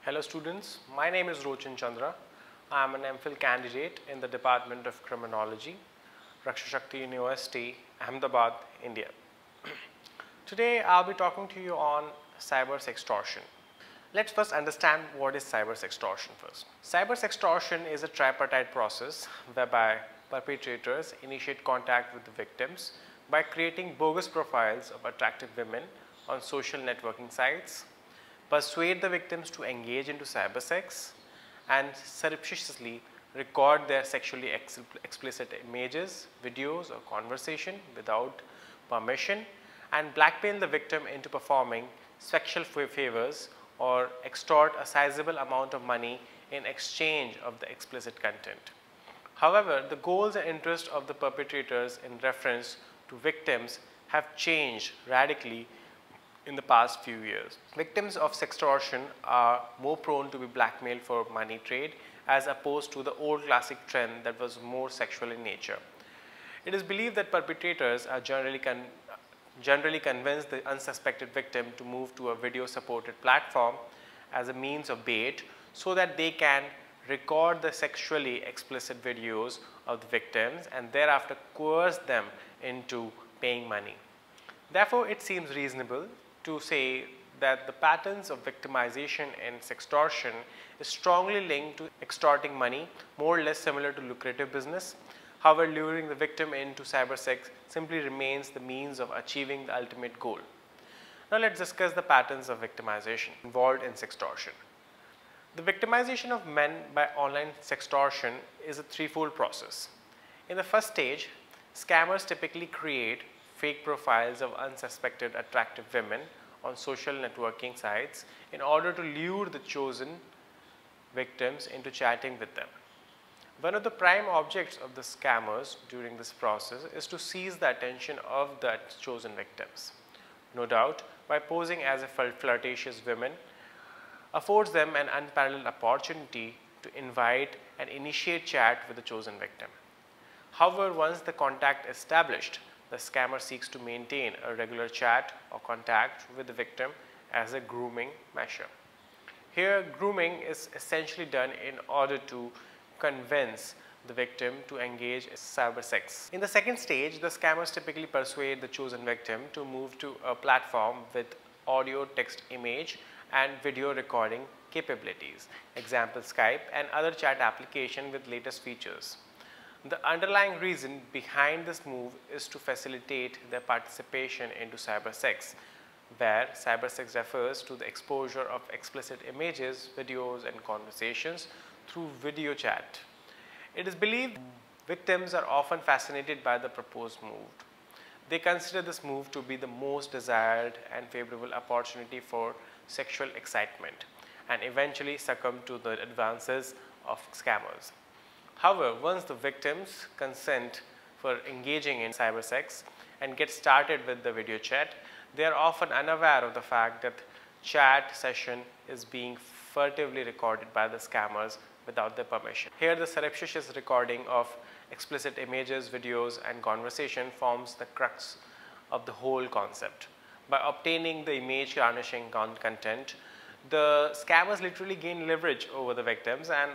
Hello students, my name is Rochan Chandra. I am an MPhil candidate in the Department of Criminology, Raksha Shakti University, Ahmedabad, India. Today I'll be talking to you on cyber sextortion. Let's first understand what is cyber sextortion first. Cyber sextortion is a tripartite process whereby perpetrators initiate contact with the victims by creating bogus profiles of attractive women on social networking sites, persuade the victims to engage into cyber sex, and surreptitiously record their sexually explicit images, videos or conversation without permission, and blackmail the victim into performing sexual favors or extort a sizable amount of money in exchange of the explicit content. However, the goals and interests of the perpetrators in reference to victims have changed radically in the past few years. Victims of sextortion are more prone to be blackmailed for money trade as opposed to the old classic trend that was more sexual in nature. It is believed that perpetrators are generally convince the unsuspected victim to move to a video supported platform as a means of bait so that they can record the sexually explicit videos of the victims and thereafter coerce them into paying money. Therefore, it seems reasonable to say that the patterns of victimization in sextortion is strongly linked to extorting money, more or less similar to lucrative business. However, luring the victim into cyber sex simply remains the means of achieving the ultimate goal. Now let's discuss the patterns of victimization involved in sextortion. The victimization of men by online sextortion is a threefold process. In the first stage, scammers typically create fake profiles of unsuspected attractive women on social networking sites in order to lure the chosen victims into chatting with them. One of the prime objects of the scammers during this process is to seize the attention of the chosen victims. No doubt, by posing as a flirtatious woman, affords them an unparalleled opportunity to invite and initiate chat with the chosen victim. However, once the contact is established, the scammer seeks to maintain a regular chat or contact with the victim as a grooming measure. Here, grooming is essentially done in order to convince the victim to engage in cyber sex. In the second stage, the scammers typically persuade the chosen victim to move to a platform with audio, text, image and video recording capabilities, example Skype and other chat applications with latest features. The underlying reason behind this move is to facilitate their participation into cyber sex, where cyber sex refers to the exposure of explicit images, videos and conversations through video chat. It is believed victims are often fascinated by the proposed move. They consider this move to be the most desired and favorable opportunity for sexual excitement and eventually succumb to the advances of scammers. However, once the victims consent for engaging in cyber sex and get started with the video chat, they are often unaware of the fact that chat session is being furtively recorded by the scammers without their permission. Here, the surreptitious recording of explicit images, videos and conversation forms the crux of the whole concept. By obtaining the image garnishing content, the scammers literally gain leverage over the victims and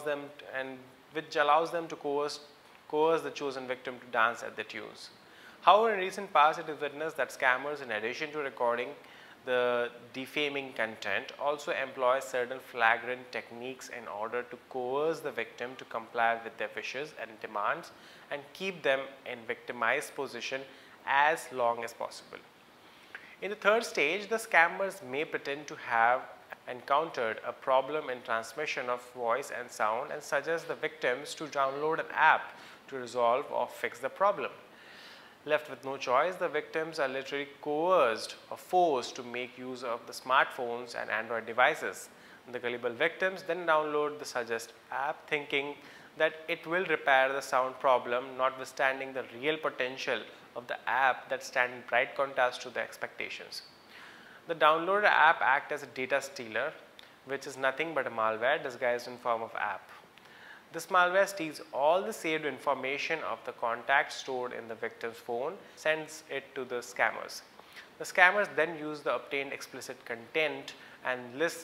which allows them to coerce the chosen victim to dance at their tunes. However, in recent past, it is witnessed that scammers, in addition to recording the defaming content, also employ certain flagrant techniques in order to coerce the victim to comply with their wishes and demands and keep them in victimized position as long as possible. In the third stage, the scammers may pretend to have encountered a problem in transmission of voice and sound and suggest the victims to download an app to resolve or fix the problem. Left with no choice, the victims are literally coerced or forced to make use of the smartphones and Android devices. The gullible victims then download the suggest app thinking that it will repair the sound problem, notwithstanding the real potential of the app that stand in bright contrast to their expectations. The downloaded app acts as a data stealer, which is nothing but a malware disguised in form of app. This malware steals all the saved information of the contact stored in the victim's phone, sends it to the scammers. The scammers then use the obtained explicit content and list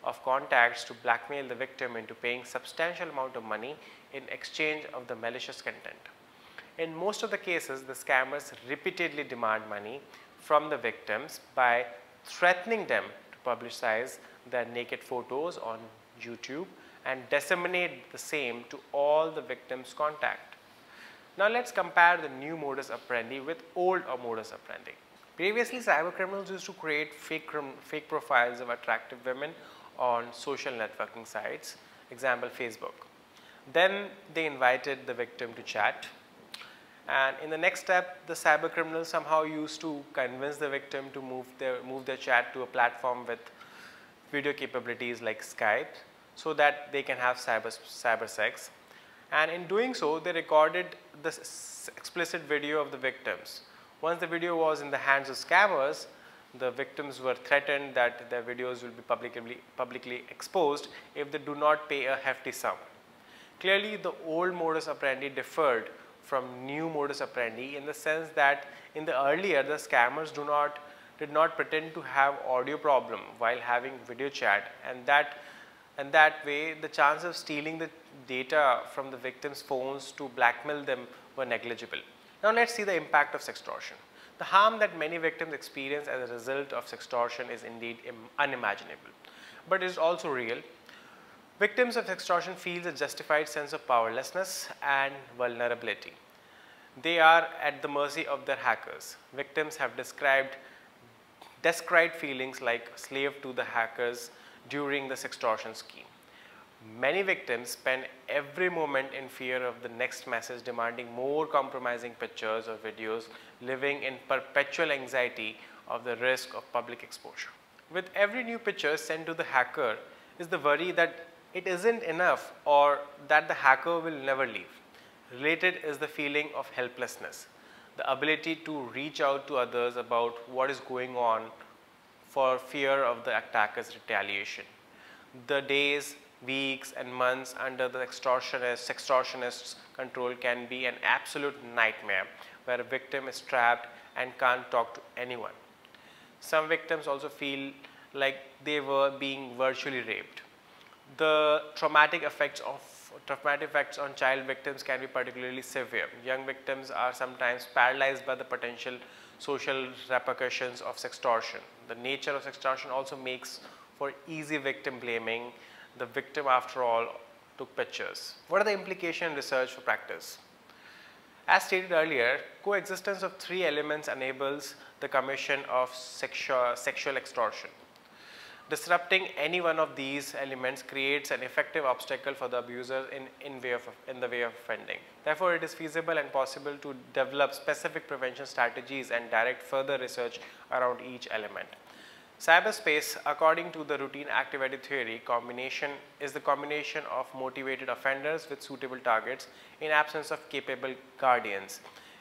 of contacts to blackmail the victim into paying substantial amount of money in exchange of the malicious content. In most of the cases, the scammers repeatedly demand money from the victims by threatening them to publicize their naked photos on YouTube and disseminate the same to all the victims' contact. Now let's compare the new modus operandi with old modus operandi. Previously, cybercriminals used to create fake profiles of attractive women on social networking sites, example Facebook. Then they invited the victim to chat, and in the next step, the cybercriminals somehow used to convince the victim to move their chat to a platform with video capabilities like Skype, so that they can have cyber sex. And in doing so, they recorded the explicit video of the victims. Once the video was in the hands of scammers, the victims were threatened that their videos will be publicly exposed if they do not pay a hefty sum. Clearly, the old modus operandi differed from new modus operandi in the sense that in the earlier, the scammers did not pretend to have audio problem while having video chat, and that way the chance of stealing the data from the victims' phones to blackmail them were negligible. Now let's see the impact of sextortion. The harm that many victims experience as a result of sextortion is indeed unimaginable, but it is also real. Victims of sextortion feel a justified sense of powerlessness and vulnerability. They are at the mercy of their hackers. Victims have described feelings like slave to the hackers during the sextortion scheme. Many victims spend every moment in fear of the next message demanding more compromising pictures or videos, living in perpetual anxiety of the risk of public exposure. With every new picture sent to the hacker is the worry that it isn't enough or that the hacker will never leave. Related is the feeling of helplessness, the ability to reach out to others about what is going on for fear of the attacker's retaliation. The days, weeks and months under the extortionist's control can be an absolute nightmare where a victim is trapped and can't talk to anyone. Some victims also feel like they were being virtually raped. The traumatic effects on child victims can be particularly severe. Young victims are sometimes paralyzed by the potential social repercussions of sextortion. The nature of sextortion also makes for easy victim blaming. The victim, after all, took pictures. What are the implications in research for practice? As stated earlier, coexistence of three elements enables the commission of sexual extortion. Disrupting any one of these elements creates an effective obstacle for the abuser in the way of offending. Therefore, it is feasible and possible to develop specific prevention strategies and direct further research around each element. Cyberspace, according to the routine activity theory, is the combination of motivated offenders with suitable targets in absence of capable guardians,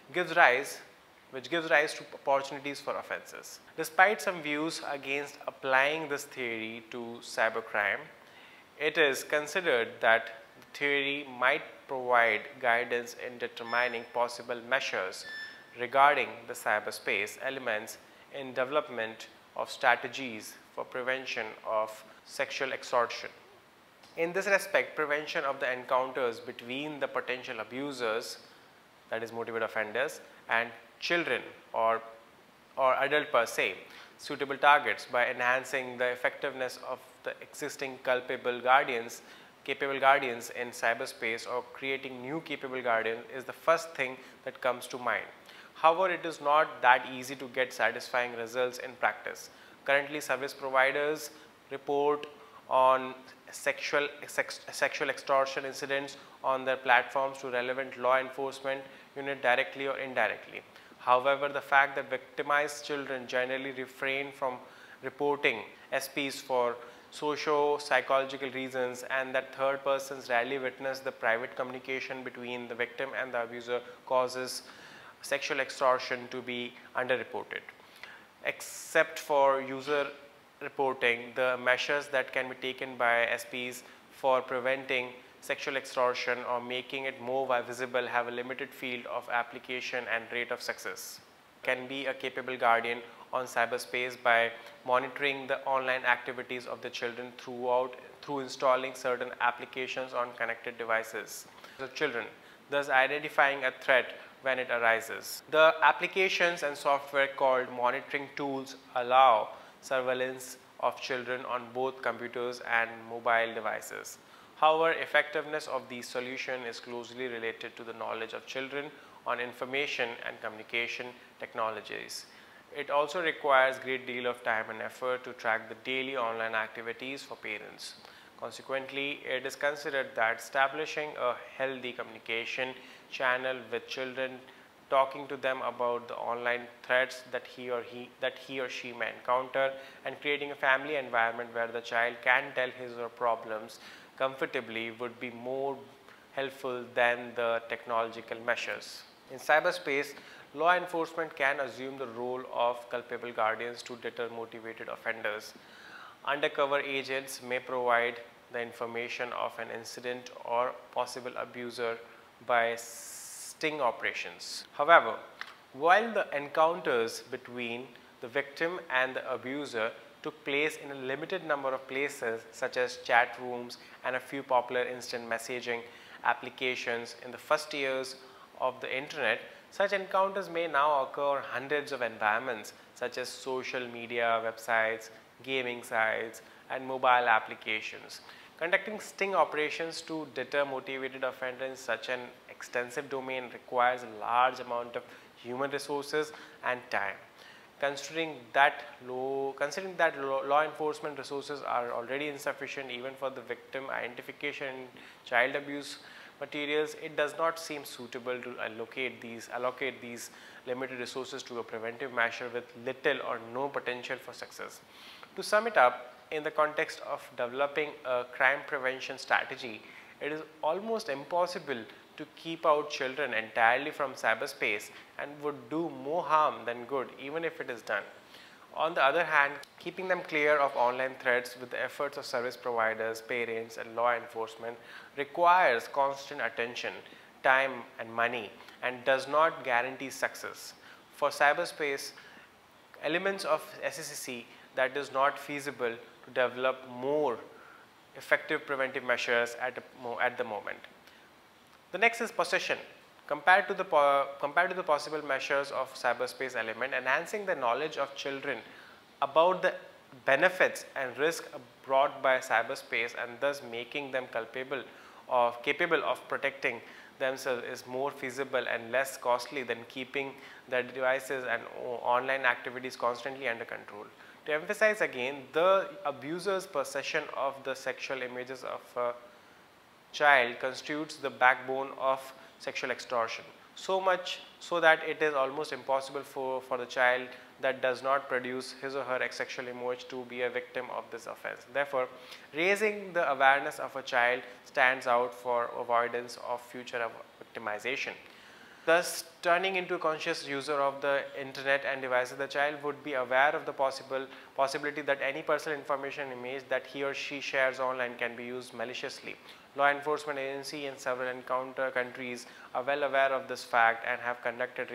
which gives rise to opportunities for offenses. Despite some views against applying this theory to cybercrime, it is considered that the theory might provide guidance in determining possible measures regarding the cyberspace elements in development of strategies for prevention of sexual extortion. In this respect, prevention of the encounters between the potential abusers, that is motivated offenders, and children or adult per se, suitable targets by enhancing the effectiveness of the existing capable guardians in cyberspace or creating new capable guardians is the first thing that comes to mind. However, it is not that easy to get satisfying results in practice. Currently, service providers report on sexual extortion incidents on their platforms to relevant law enforcement unit directly or indirectly. However, the fact that victimized children generally refrain from reporting SPs for socio-psychological reasons and that third persons rarely witness the private communication between the victim and the abuser causes sexual extortion to be underreported. Except for user reporting, the measures that can be taken by SPs for preventing sexual extortion or making it more visible have a limited field of application and rate of success. can be a capable guardian on cyberspace by monitoring the online activities of the children through installing certain applications on connected devices. The children, thus identifying a threat when it arises. The applications and software called monitoring tools allow surveillance of children on both computers and mobile devices. However, effectiveness of these solutions is closely related to the knowledge of children on information and communication technologies. It also requires a great deal of time and effort to track the daily online activities for parents. Consequently, it is considered that establishing a healthy communication channel with children, talking to them about the online threats that he or she may encounter, and creating a family environment where the child can tell his or her problems comfortably would be more helpful than the technological measures. In cyberspace, law enforcement can assume the role of culpable guardians to deter motivated offenders. Undercover agents may provide the information of an incident or possible abuser by sting operations. However, while the encounters between the victim and the abuser took place in a limited number of places such as chat rooms and a few popular instant messaging applications in the first years of the internet, such encounters may now occur in hundreds of environments such as social media websites, gaming sites, and mobile applications. Conducting sting operations to deter motivated offenders in such an extensive domain requires a large amount of human resources and time. Considering that law enforcement resources are already insufficient even for the victim identification and child abuse materials, it does not seem suitable to allocate these limited resources to a preventive measure with little or no potential for success. To sum it up, in the context of developing a crime prevention strategy, it is almost impossible to keep out children entirely from cyberspace and would do more harm than good even if it is done. On the other hand, keeping them clear of online threats with the efforts of service providers, parents, and law enforcement requires constant attention, time, and money, and does not guarantee success. For cyberspace elements of SCCC, that is not feasible to develop more effective preventive measures at the moment. The next is possession. Compared to the possible measures of cyberspace element, enhancing the knowledge of children about the benefits and risk brought by cyberspace and thus making them capable of protecting themselves is more feasible and less costly than keeping their devices and online activities constantly under control. To emphasize again, the abuser's possession of the sexual images of a child constitutes the backbone of sexual extortion, so much so that it is almost impossible for the child that does not produce his or her sexual image to be a victim of this offense. Therefore, raising the awareness of a child stands out for avoidance of future victimization. Thus, turning into a conscious user of the internet and devices, the child would be aware of the possibility that any personal information image that he or she shares online can be used maliciously. Law enforcement agencies in several countries are well aware of this fact and have conducted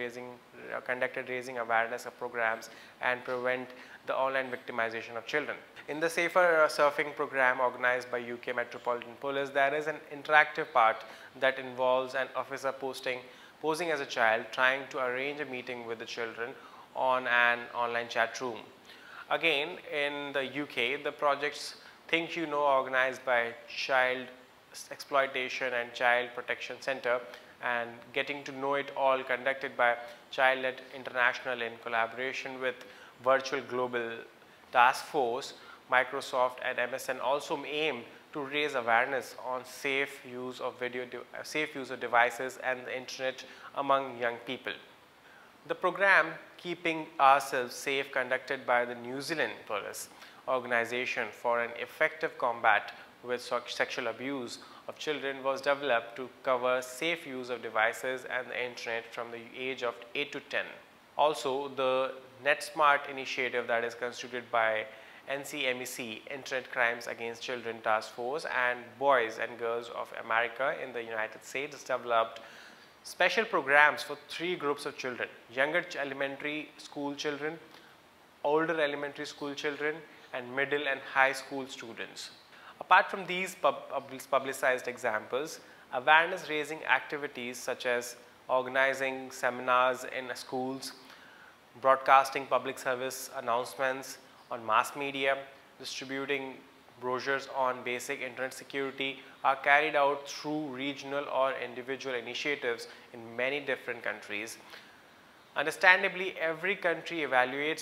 raising awareness of programs and prevent the online victimization of children. In the Safer Surfing program organized by UK Metropolitan Police, there is an interactive part that involves an officer posing as a child trying to arrange a meeting with the children on an online chat room. Again, in the UK, the projects Think You Know, organized by Child Exploitation and Child Protection Center, and Getting to Know It All, conducted by Childnet International in collaboration with Virtual Global Task Force, Microsoft, and MSN, also aim to raise awareness on safe use of devices and the internet among young people. The program Keeping Ourselves Safe, conducted by the New Zealand Police Organization for an effective combat with sexual abuse of children, was developed to cover safe use of devices and the internet from the age of 8 to 10. Also, the NetSmart initiative that is constituted by NCMEC, Internet Crimes Against Children Task Force, and Boys and Girls of America in the United States developed special programs for 3 groups of children: younger elementary school children, older elementary school children, and middle and high school students. Apart from these publicized examples, awareness raising activities such as organizing seminars in schools, broadcasting public service announcements on mass media, distributing brochures on basic internet security are carried out through regional or individual initiatives in many different countries. Understandably, every country evaluates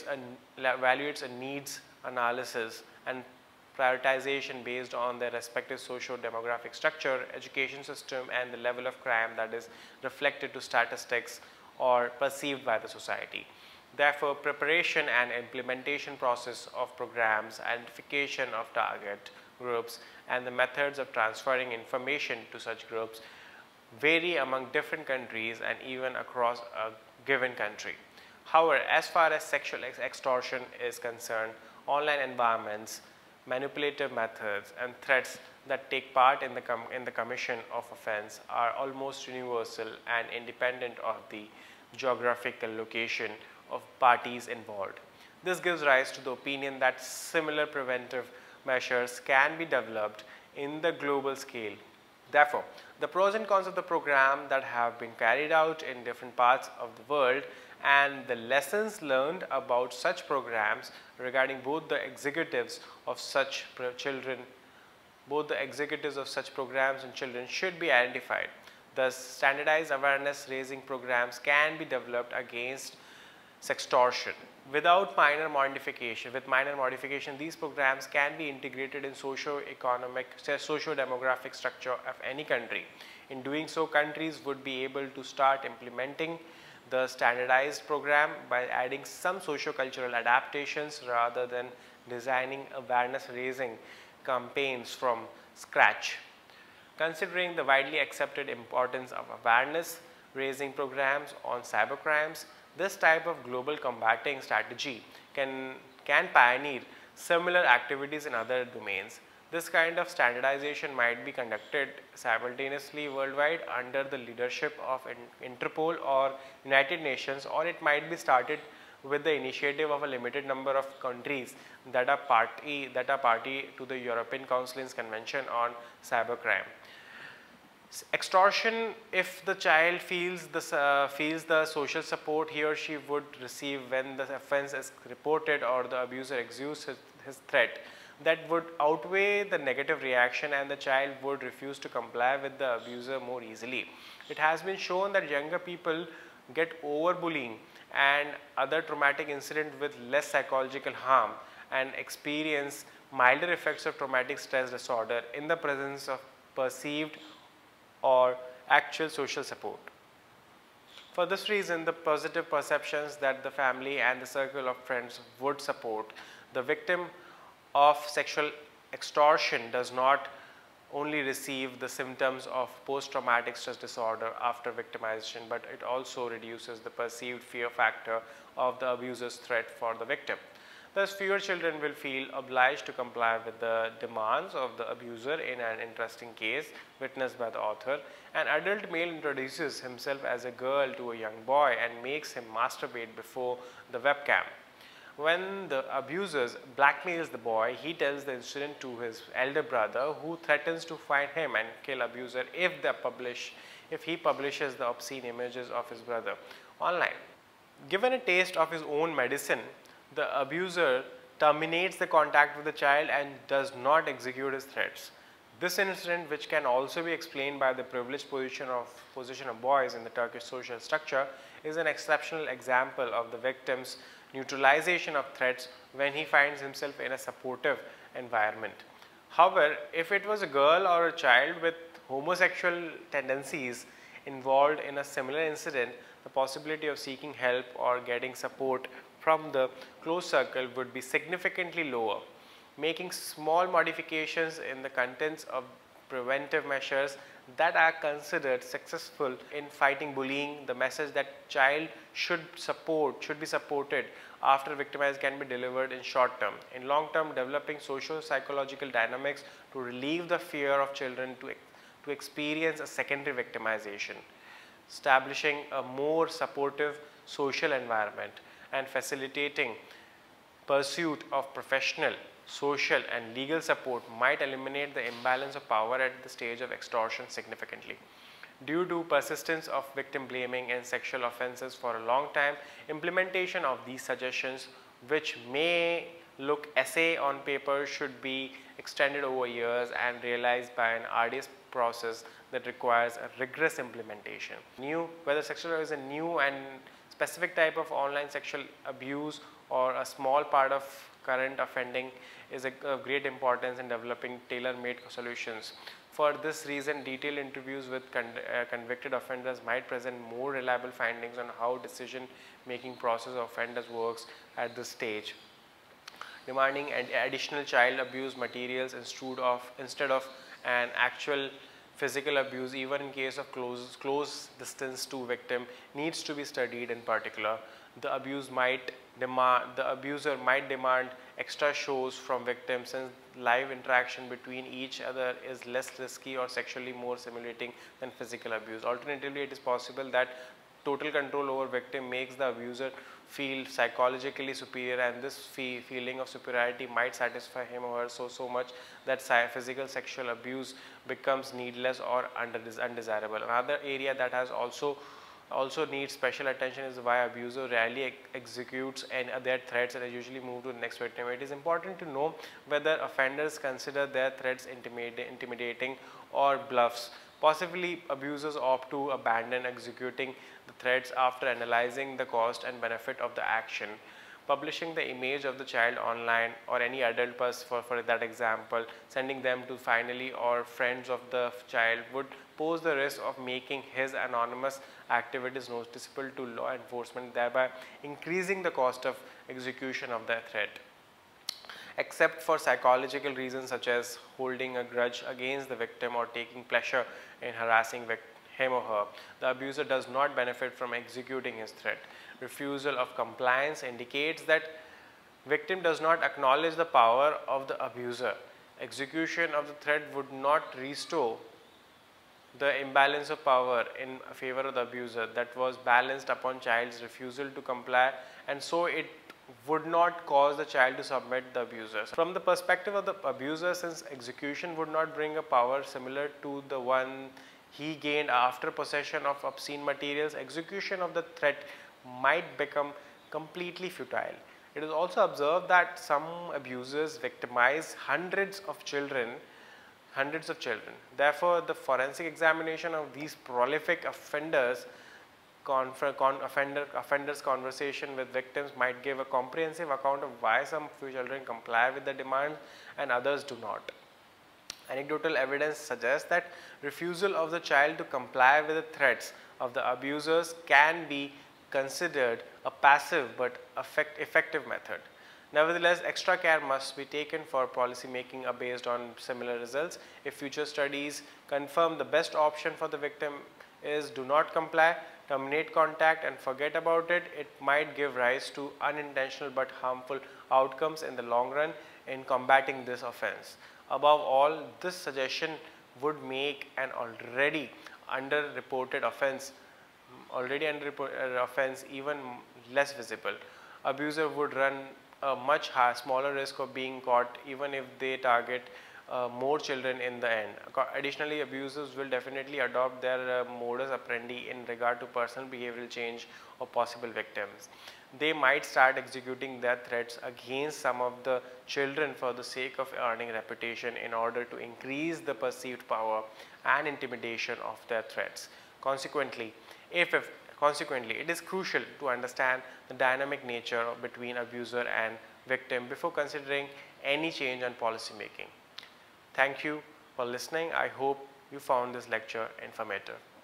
a needs analysis and prioritization based on their respective socio-demographic structure, education system, and the level of crime that is reflected to statistics or perceived by the society. Therefore, preparation and implementation process of programs, identification of target groups, and the methods of transferring information to such groups vary among different countries and even across a given country. However, as far as sexual extortion is concerned, online environments, manipulative methods, and threats that take part in the commission of offense are almost universal and independent of the geographical location of parties involved. This gives rise to the opinion that similar preventive measures can be developed in the global scale. Therefore, the pros and cons of the program that have been carried out in different parts of the world and the lessons learned about such programs regarding both the executives of such children, both the executives of such programs and children should be identified. Thus, standardized awareness raising programs can be developed against sextortion. With minor modification, these programs can be integrated in socio-economic, socio-demographic structure of any country. In doing so, countries would be able to start implementing the standardized program by adding some socio-cultural adaptations rather than designing awareness-raising campaigns from scratch. Considering the widely accepted importance of awareness-raising programs on cybercrimes, this type of global combating strategy can pioneer similar activities in other domains. This kind of standardization might be conducted simultaneously worldwide under the leadership of Interpol or United Nations, or it might be started with the initiative of a limited number of countries that are party to the European Council's Convention on Cybercrime. Extortion: if the child feels the social support he or she would receive when the offense is reported or the abuser exudes his threat, that would outweigh the negative reaction and the child would refuse to comply with the abuser more easily. It has been shown that younger people get over bullying and other traumatic incidents with less psychological harm and experience milder effects of traumatic stress disorder in the presence of perceived or actual social support. For this reason, the positive perceptions that the family and the circle of friends would support the victim of sexual extortion does not only receive the symptoms of post-traumatic stress disorder after victimization, but it also reduces the perceived fear factor of the abuser's threat for the victim. Thus, fewer children will feel obliged to comply with the demands of the abuser. In an interesting case witnessed by the author, an adult male introduces himself as a girl to a young boy and makes him masturbate before the webcam. When the abuser blackmails the boy, he tells the incident to his elder brother, who threatens to find him and kill abuser if he publishes the obscene images of his brother online. Given a taste of his own medicine, the abuser terminates the contact with the child and does not execute his threats. This incident, which can also be explained by the privileged position of boys in the Turkish social structure, is an exceptional example of the victim's neutralization of threats when he finds himself in a supportive environment. However, if it was a girl or a child with homosexual tendencies involved in a similar incident, the possibility of seeking help or getting support from the close circle would be significantly lower. Making small modifications in the contents of preventive measures that are considered successful in fighting bullying, the message that child should be supported after victimized can be delivered in short term. In long term, developing social psychological dynamics to relieve the fear of children to experience a secondary victimization. establishing a more supportive social environment, and facilitating pursuit of professional, social and legal support might eliminate the imbalance of power at the stage of extortion significantly. Due to persistence of victim blaming in sexual offences for a long time, implementation of these suggestions, which may look essay on paper, should be extended over years and realized by an arduous process that requires a rigorous implementation. Whether sexual is a new and specific type of online sexual abuse or a small part of current offending is of great importance in developing tailor-made solutions. For this reason, detailed interviews with convicted offenders might present more reliable findings on how decision-making process of offenders works at this stage. Demanding additional child abuse materials instead of an actual physical abuse, even in case of close distance to victim, needs to be studied. In particular, the abuser might demand extra shows from victims, since live interaction between each other is less risky or sexually more stimulating than physical abuse. Alternatively, it is possible that total control over victim makes the abuser feel psychologically superior, and this feeling of superiority might satisfy him or her so much that physical sexual abuse becomes needless or undesirable. Another area that has also needs special attention is why abuser rarely executes their threats and usually move to the next victim. It is important to know whether offenders consider their threats intimidating or bluffs. Possibly, abusers opt to abandon executing the threats after analyzing the cost and benefit of the action. Publishing the image of the child online, or any adult person for that example, sending them to family or friends of the child, would pose the risk of making his anonymous activities noticeable to law enforcement, thereby increasing the cost of execution of the threat. Except for psychological reasons such as holding a grudge against the victim or taking pleasure in harassing him or her, the abuser does not benefit from executing his threat. Refusal of compliance indicates that victim does not acknowledge the power of the abuser. Execution of the threat would not restore the imbalance of power in favor of the abuser that was balanced upon child's refusal to comply, and so it would not cause the child to submit the abuser. From the perspective of the abuser, since execution would not bring a power similar to the one he gained after possession of obscene materials, execution of the threat might become completely futile. It is also observed that some abusers victimize hundreds of children. Therefore, the forensic examination of these prolific offenders' conversation with victims might give a comprehensive account of why some few children comply with the demands and others do not. Anecdotal evidence suggests that refusal of the child to comply with the threats of the abusers can be considered a passive but effective method. Nevertheless, extra care must be taken for policy making based on similar results. If future studies confirm the best option for the victim is do not comply, terminate contact and forget about it, it might give rise to unintentional but harmful outcomes in the long run in combating this offense. Above all, this suggestion would make an already underreported offense even less visible. Abuser would run a much smaller risk of being caught even if they target more children in the end. Additionally, abusers will definitely adopt their modus operandi in regard to personal behavioral change of possible victims. They might start executing their threats against some of the children for the sake of earning reputation in order to increase the perceived power and intimidation of their threats. Consequently, it is crucial to understand the dynamic nature between abuser and victim before considering any change in policy making. Thank you for listening. I hope you found this lecture informative.